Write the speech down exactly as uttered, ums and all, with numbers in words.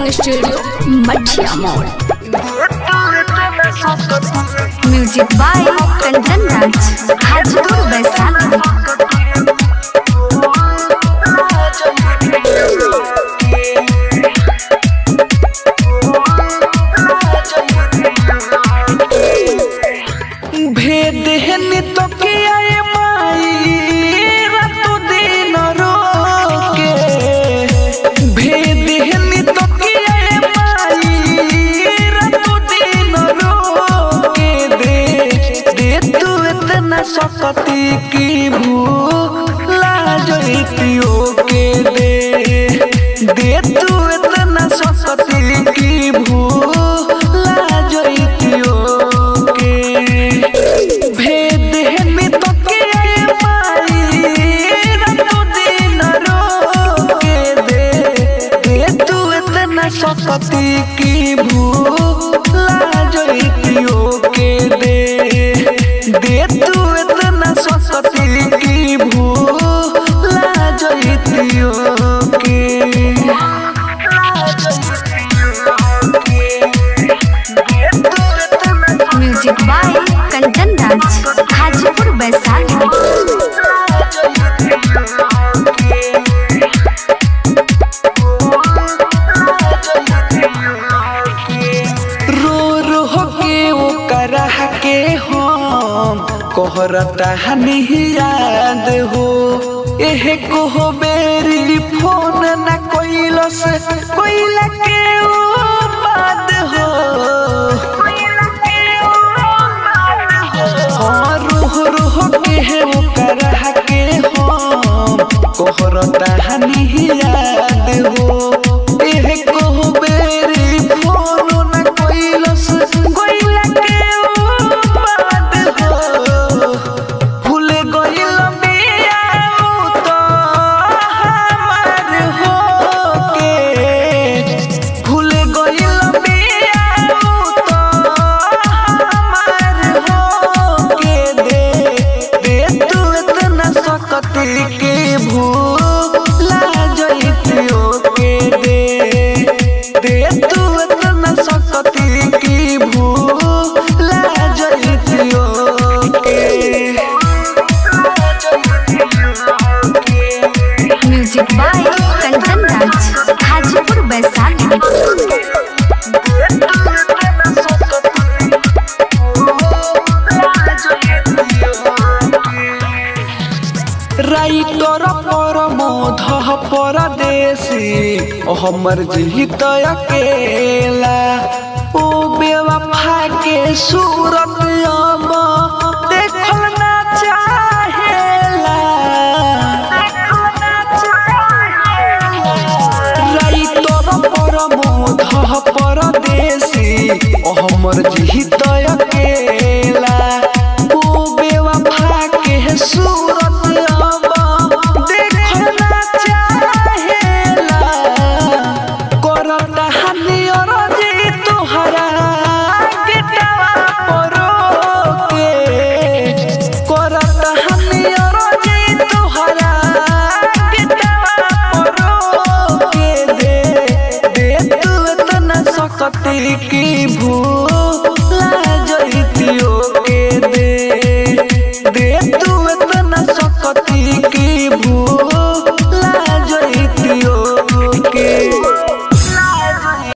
Studio Mathiya मोड़। Music by Kanchan Raj, Hajipur Vaishali. भेद है तो किया ये माई रातों दिन रोके, भेद है तो किया ये माई रातों दिन रोके। दे दे तू इतना सकती की भूला जोतियों के, दे दे तू इतना सकती की भूला जोतियों के। भेद है तो के माई रातों दिन रोके, दे दे तू इतना सकती की भूला जोतियों के, दे दे तू इतना सकती की भूला जोतियों के। Music by Kanchan Raj, Hajipur Vaishali. रो रो के वो करह के हम कोहरता नहीं याद हो, एह को बेरी फोन न कोइलो से कोइला के वो बात हो। हाँ रूह रूह के है वो करह के हम कोहरता नहीं याद हो, एह को बेरी फोन न कोइलो से कोइला के वो बात हो। भूल गइल बिया तो हमार हो के, भूल गइल बिया तो हमार हो के। दे दे तू इतना सकती के भूला जोतियों के, दे दे तू इतना सकती की भूला जोतियों के। Music by Kanchan Raj, Hajipur Vaishali. Writer Parmodh Pardesi हमर जीत अकेला, ओ बेवफा के सूरत अब देखल ना चाहेला। राइटर परमोध परदेसी हमर जीत अकेला, ओ बेवफा के सूरत अब देखल ना चाहेला। करता हनी और जी तोहरा गिटावा परो के, करता हनी और जी तोहरा गिटावा परो के। दे दे तू इतना सकती की भूला